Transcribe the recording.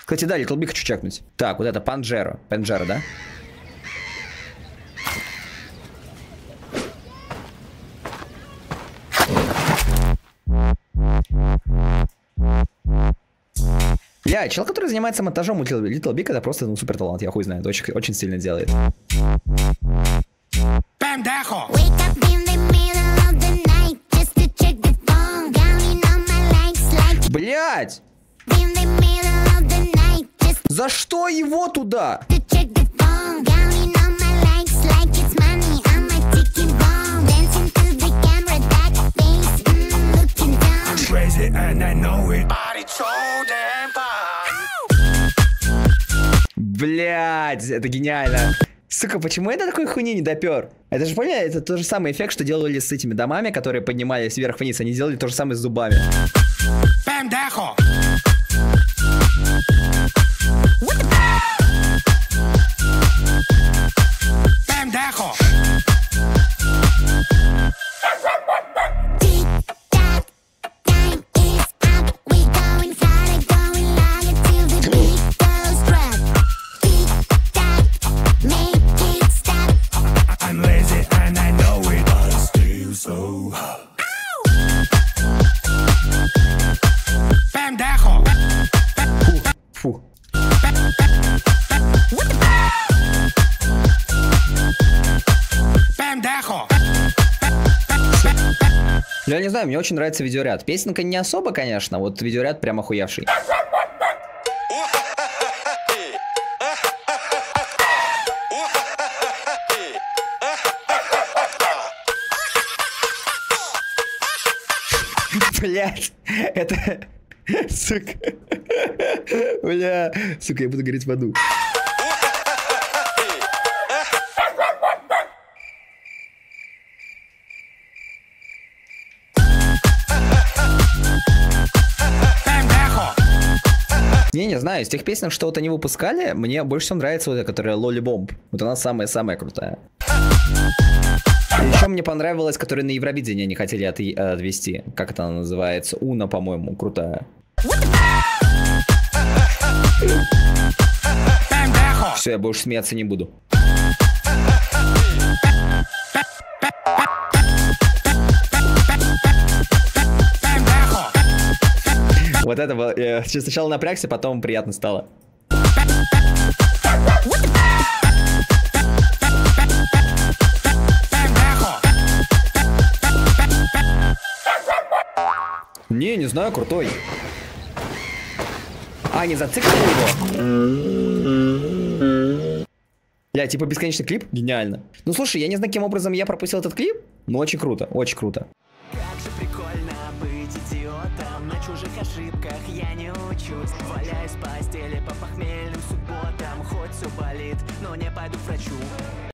Кстати, да, Little Big хочу чекнуть. Так, вот это Панджеро. Панджеро, да? Бля, чел, который занимается монтажом у Little Big, это просто супер талант, я хуй знаю, это очень сильно делает. Блять! За что его туда? Блять, это гениально. Сука, почему я до такой хуйни не допер? Это же, поняли, это тот же самый эффект, что делали с этими домами, которые поднимались вверх-вниз. Они делали то же самое с зубами. Фу. Я не знаю, мне очень нравится видеоряд. Песенка не особо, конечно, вот видеоряд прям охуевший. Блять, это... Сука. Бля, сука, я буду гореть в аду. Не знаю, из тех песен, что вот они выпускали, мне больше всего нравится вот эта, которая Lolly Bomb. Вот она самая-самая крутая. Еще мне понравилась, которая на Евровидении они хотели отвести. Как это она называется? Уна, по-моему, крутая. Все, я больше смеяться не буду. Вот это было... Я сначала напрягся, потом приятно стало. Не знаю, крутой. А, не зациклили его? Бля, типа бесконечный клип? Гениально. Ну слушай, я не знаю, каким образом я пропустил этот клип, но очень круто, очень круто. Как же прикольно быть идиотом, на чужих ошибках я не учусь. Валяюсь в постели по похмельным субботам, хоть все болит, но не пойду к врачу.